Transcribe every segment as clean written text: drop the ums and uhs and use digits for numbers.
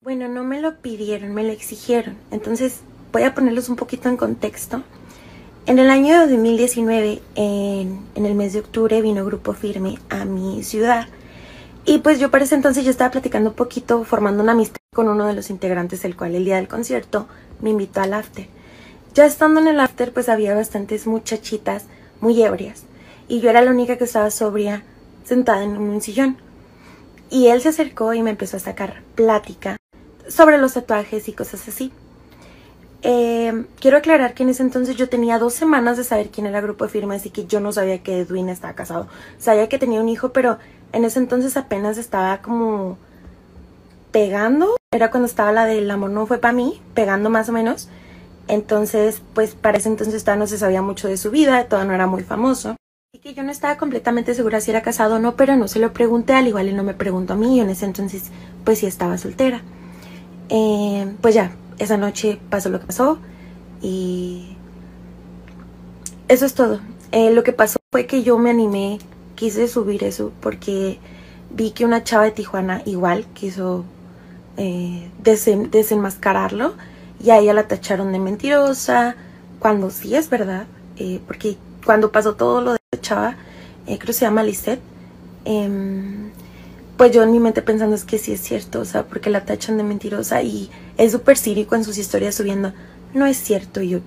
Bueno, no me lo pidieron, me lo exigieron. Entonces voy a ponerlos un poquito en contexto. En el año 2019, en el mes de octubre, vino Grupo Firme a mi ciudad. Y pues yo para ese entonces ya estaba platicando un poquito, formando una amistad con uno de los integrantes, el cual el día del concierto me invitó al after. Ya estando en el after, pues había bastantes muchachitas muy ebrias. Y yo era la única que estaba sobria, sentada en un sillón. Y él se acercó y me empezó a sacar plática sobre los tatuajes y cosas así. Quiero aclarar que en ese entonces yo tenía 2 semanas de saber quién era Grupo Firme, así que yo no sabía que Edwin estaba casado. Sabía que tenía un hijo, pero en ese entonces apenas estaba como pegando. Era cuando estaba la del amor no fue para mí, pegando más o menos. Entonces, pues para ese entonces todavía no se sabía mucho de su vida, todavía no era muy famoso. Así que yo no estaba completamente segura si era casado o no, pero no se lo pregunté, al igual él no me preguntó a mí, yo en ese entonces pues sí estaba soltera. Pues ya, esa noche pasó lo que pasó y eso es todo. Lo que pasó fue que yo me animé, quise subir eso porque vi que una chava de Tijuana igual quiso desenmascararlo y a ella la tacharon de mentirosa, cuando sí es verdad, porque cuando pasó todo lo de la chava, creo que se llama Lisette, pues yo en mi mente pensando es que sí es cierto, o sea, porque la tachan de mentirosa y es súper cínico en sus historias subiendo, no es cierto, y yo,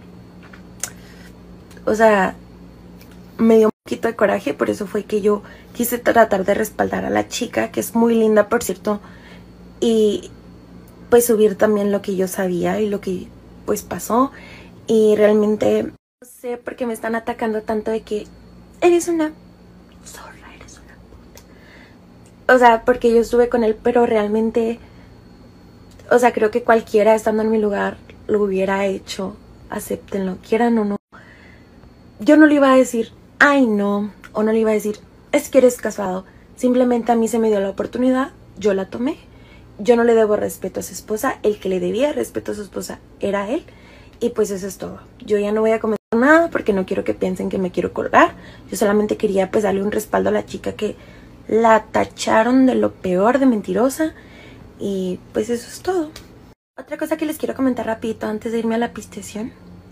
o sea, me dio un poquito de coraje, por eso fue que yo quise tratar de respaldar a la chica, que es muy linda, por cierto, y pues subir también lo que yo sabía y lo que pues pasó, y realmente no sé por qué me están atacando tanto de que eres una zorra, eres una puta. O sea, porque yo estuve con él, pero realmente, o sea, creo que cualquiera estando en mi lugar lo hubiera hecho, acéptenlo, quieran o no. Yo no le iba a decir, ay no, o no le iba a decir, es que eres casado. Simplemente a mí se me dio la oportunidad, yo la tomé. Yo no le debo respeto a su esposa, el que le debía respeto a su esposa era él. Y pues eso es todo. Yo ya no voy a comentar nada porque no quiero que piensen que me quiero colgar. Yo solamente quería pues darle un respaldo a la chica que la tacharon de lo peor, de mentirosa. Y pues eso es todo. Otra cosa que les quiero comentar rapidito antes de irme a la pistación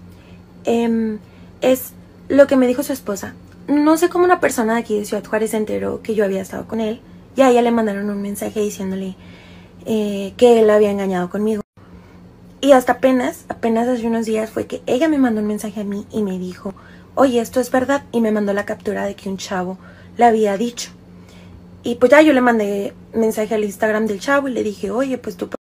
es lo que me dijo su esposa. No sé cómo una persona de aquí de Ciudad Juárez se enteró que yo había estado con él. Y a ella le mandaron un mensaje diciéndole que él había engañado conmigo. Y hasta apenas hace unos días fue que ella me mandó un mensaje a mí y me dijo, oye, esto es verdad, y me mandó la captura de que un chavo le había dicho. Y pues ya yo le mandé mensaje al Instagram del chavo y le dije, oye, pues tú